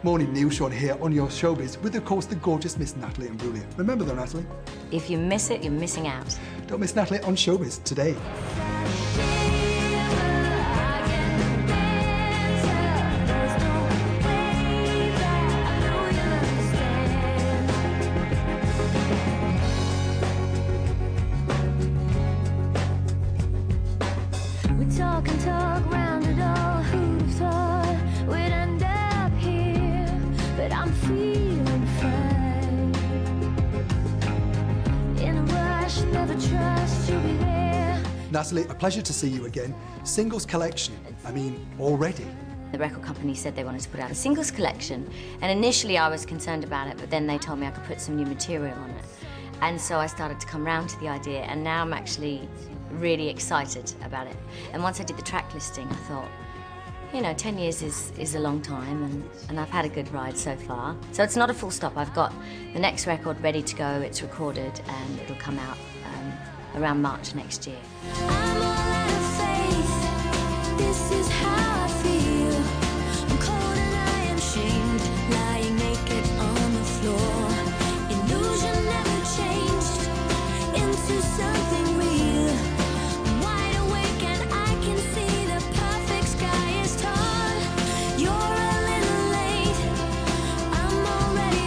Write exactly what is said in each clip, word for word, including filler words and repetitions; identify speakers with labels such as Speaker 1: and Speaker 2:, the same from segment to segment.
Speaker 1: Morning, Neil Sean here on your showbiz with, of course, the gorgeous Miss Natalie Imbruglia. Remember though, Natalie?
Speaker 2: If you miss it, you're missing out.
Speaker 1: Don't miss Natalie on Showbiz today.
Speaker 3: We talk and talk round it all, who'd have thought we'd end up here, but I'm feeling fine. In a rush, never trust you'll be there.
Speaker 1: Natalie, a pleasure to see you again. Singles collection, I mean, already.
Speaker 2: The record company said they wanted to put out a singles collection, and initially I was concerned about it, but then they told me I could put some new material on it. And so I started to come round to the idea, and now I'm actually really excited about it. And once I did the track listing, I thought, you know, ten years is, is a long time, and, and I've had a good ride so far. So it's not a full stop. I've got the next record ready to go, it's recorded, and it'll come out um, around March next year.
Speaker 3: I'm all out of faith, this is how I feel. I'm cold and I am shamed, lying naked on the floor. Illusion never changed into something real. I'm wide awake and I can see the perfect sky is tall. You're a little late, I'm already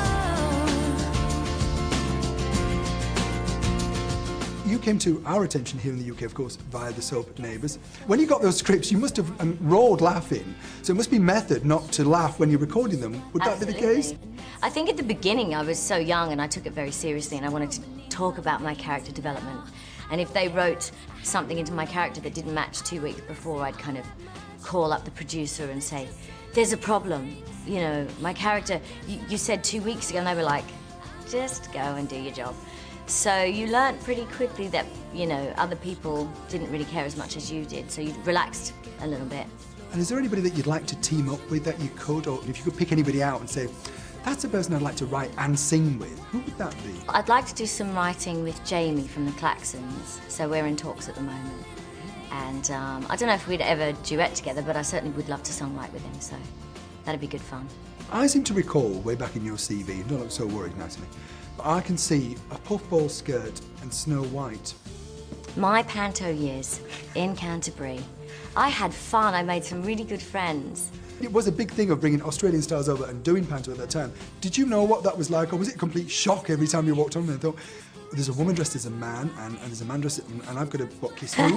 Speaker 3: told.
Speaker 1: You came to our attention here in the U K, of course, via the soap Neighbours. When you got those scripts, you must have um, roared laughing. So it must be method not to laugh when you're recording them. Would that
Speaker 2: Absolutely.
Speaker 1: be the case?
Speaker 2: I think at the beginning I was so young and I took it very seriously, and I wanted to talk about my character development. And if they wrote something into my character that didn't match two weeks before, I'd kind of call up the producer and say, there's a problem. You know, my character, you, you said two weeks ago, and they were like, just go and do your job. So you learnt pretty quickly that, you know, other people didn't really care as much as you did, so you relaxed a little bit.
Speaker 1: And is there anybody that you'd like to team up with that you could, or if you could pick anybody out and say, that's a person I'd like to write and sing with, who would that be?
Speaker 2: I'd like to do some writing with Jamie from the Klaxons, so we're in talks at the moment. And um, I don't know if we'd ever duet together, but I certainly would love to songwrite with him, so that'd be good fun.
Speaker 1: I seem to recall, way back in your C V, don't look so worried, Natalie, but I can see a puffball skirt and Snow White.
Speaker 2: My panto years in Canterbury, I had fun, I made some really good friends.
Speaker 1: It was a big thing of bringing Australian stars over and doing panto at that time. Did you know what that was like, or was it a complete shock every time you walked on and thought, there's a woman dressed as a man, and, and there's a man dressed as, and I've got to, what, kiss who?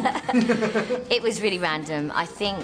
Speaker 2: It was really random. I think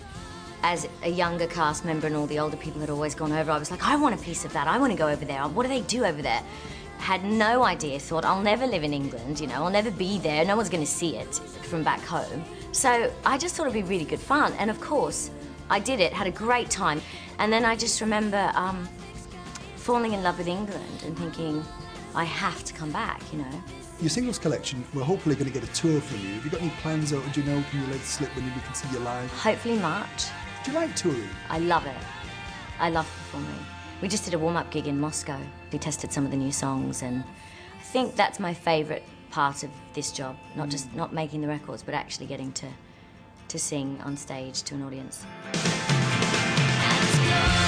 Speaker 2: as a younger cast member and all the older people had always gone over, I was like, I want a piece of that, I want to go over there, what do they do over there? Had no idea, thought I'll never live in England, you know, I'll never be there, no one's going to see it from back home. So I just thought it'd be really good fun, and of course, I did it, had a great time, and then I just remember um, falling in love with England and thinking, I have to come back, you know.
Speaker 1: Your singles collection, we're hopefully going to get a tour from you. Have you got any plans, or do you know, can you let it slip when we can see you live?
Speaker 2: Hopefully March.
Speaker 1: Do you like touring?
Speaker 2: I love it. I love performing. We just did a warm-up gig in Moscow. We tested some of the new songs, and I think that's my favourite part of this job. Not just not making the records, but actually getting to, to sing on stage to an audience.
Speaker 3: Let's go.